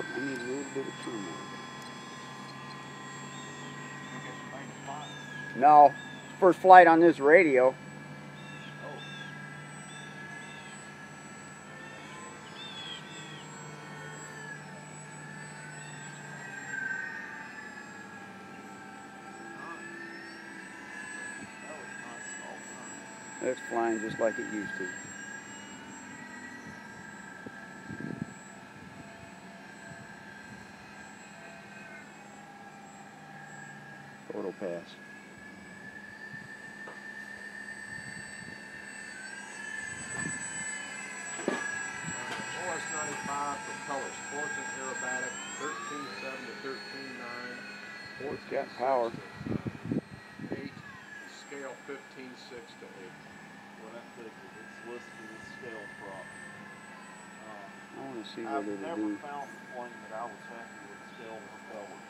up. I need a little bit of trim on it. No, first flight on this radio. It's flying just like it used to. Photo pass. OS-95 propeller, sports and aerobatic, 13.7 to 13.9. It's got power. 8, scale 15.6 to 8. What I think is it's listed as scale prop. I want to see what I've it'll never do. found one that I was happy with scale propellers.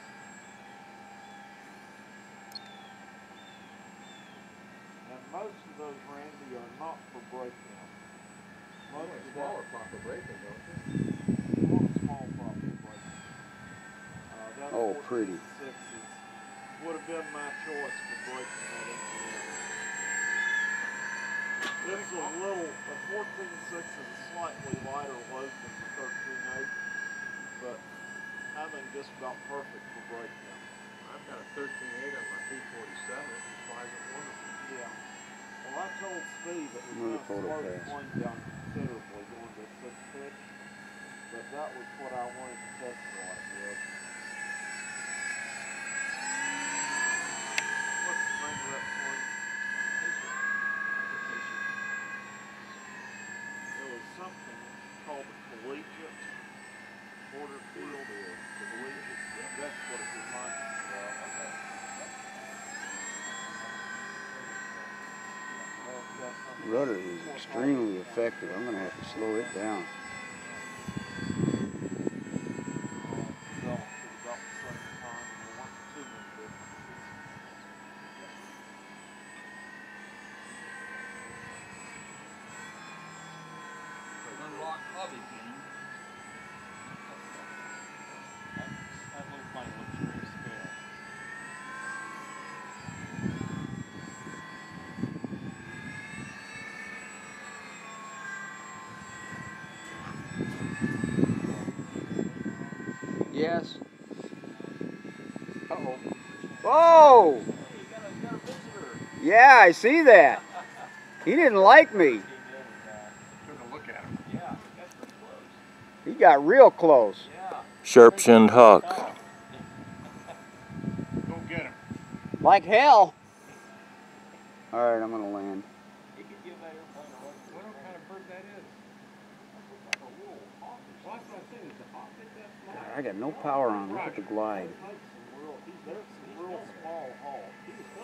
And most of those, Randy, are not for breakdown. Most of smaller prop for braking, don't you? You want a small prop for breakdown. That Oh, pretty. 14.6s would have been my choice for breaking that engineering. It's a little, a 14.6 is a slightly lighter load than the 13.8, but I think just about perfect for breakdown. I've got a 13.8 on my P-47. It flies it wonderful. Yeah. Well, I told Steve it was Another going to photo slow the pass. plane down considerably going to 6 pitch, but that was what I wanted to test flight with. What's the name of that plane? It was something called the Collegiate Porterfield or Collegiate. That's what it reminded me of. Rudder is extremely effective. I'm going to have to slow it down. Unlock hobby game. That little plane looks very scale. Yes. Uh-oh. Whoa! Hey, you got a visitor. Yeah, I see that. He didn't like me. Took a look at him. Yeah, that's pretty close. He got real close. Yeah. Sharp-shinned hawk. Go get him. Like hell. All right, I'm going to land. You could give that airplane a run. What kind of bird that is? Like a little hawk. Well, that's what I'm saying. Is the hawk hit that fly? I got no power on. Look at the glide. There's some real small hawks.